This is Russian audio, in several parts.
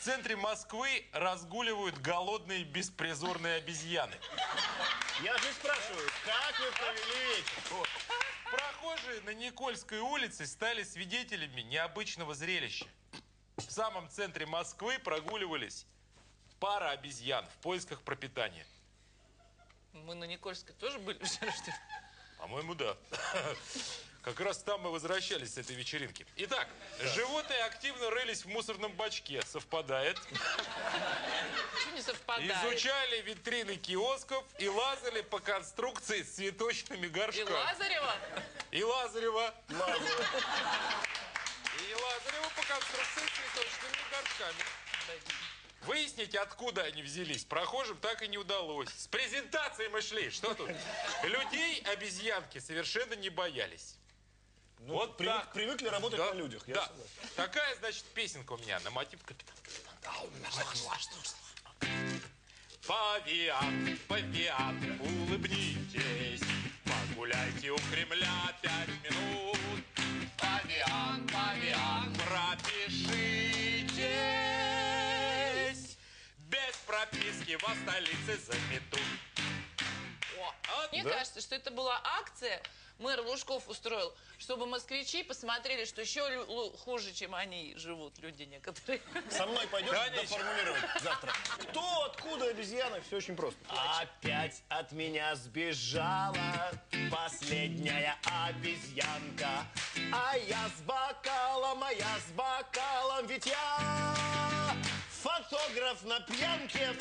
В центре Москвы разгуливают голодные беспризорные обезьяны. Я же спрашиваю, как вы провели вечер? Вот. Прохожие на Никольской улице стали свидетелями необычного зрелища. В самом центре Москвы прогуливались пара обезьян в поисках пропитания. Мы на Никольской тоже были вчера, что ли? По-моему, да. Как раз там мы возвращались с этой вечеринки. Итак, животные активно рылись в мусорном бачке. Совпадает. Что не совпадает? Изучали витрины киосков и лазали по конструкции с цветочными горшками. И Лазарева? И Лазарева. И Лазарева по конструкции с цветочными горшками. Выяснить, откуда они взялись, прохожим так и не удалось. С презентацией мы шли. Что тут? Людей обезьянки совершенно не боялись. Ну, вот привыкли работать на людях. Да. Такая, значит, песенка у меня на мотив «Капитан». Павиан, павиан, улыбнитесь, погуляйте у Кремля 5 минут. Павиан, павиан, пропишитесь. Без прописки вас столице заметут. Мне кажется, что это была акция, мэр Лужков устроил, чтобы москвичи посмотрели, что еще хуже, чем они живут, люди некоторые. Со мной пойдешь доформулировать завтра? Кто, откуда обезьяны? Все очень просто. Опять от меня сбежала последняя обезьянка. А я с бокалом, ведь я фотограф на пьянке.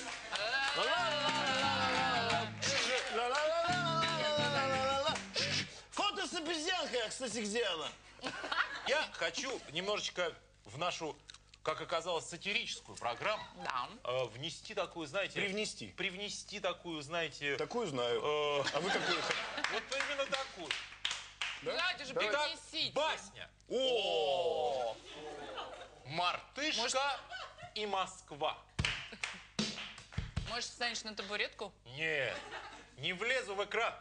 Фото с обезьянкой, кстати, где она? Я хочу немножечко в нашу, как оказалось, сатирическую программу внести такую, знаете... Привнести такую, знаете... Такую знаю. А вы какую? Вот именно такую. Давайте же привнесите. Басня. О! Мартышка и Москва. Может, встанешь на табуретку? Нет, не влезу в экран.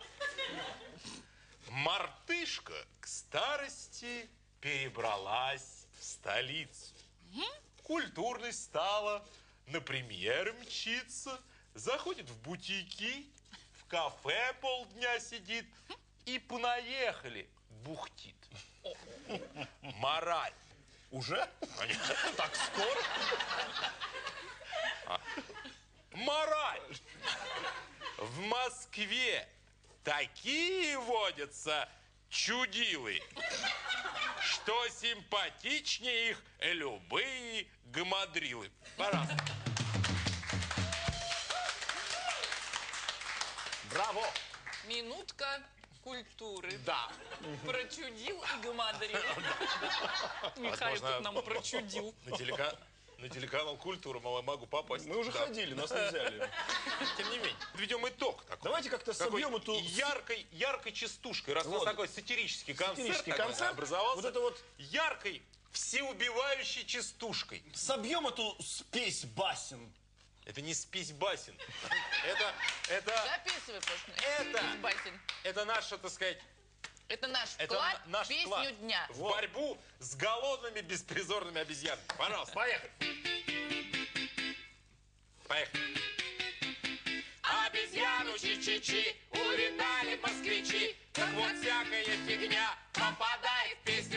Мартышка к старости перебралась в столицу. Культурность стала, на премьеры мчится, заходит в бутики, в кафе полдня сидит и понаехали бухтит. Мораль. Уже? Так скоро? Мораль. В Москве такие водятся чудилы, что симпатичнее их любые гамадрилы. Пожалуйста. Браво! Минутка культуры. Да. Прочудил и гамадрил. Михаил Возможно, тут нам прочудил. На телеканал «Культура» могу попасть. Мы уже ходили, нас не взяли. Тем не менее, подведем итог такой. Давайте как-то собьем эту... Яркой частушкой, раз у нас такой сатирический концерт образовался. Вот это вот... Яркой, всеубивающей частушкой. Собьем эту спесь басен. Это не спесь басен. Это... Записывай, просто. Это наша, так сказать... Это наш вклад в песню дня. В борьбу с голодными беспризорными обезьянами. Пожалуйста, поехали. Поехали. Обезьяну чи-чи-чи увидали москвичи. Так вот всякая фигня попадает в песню.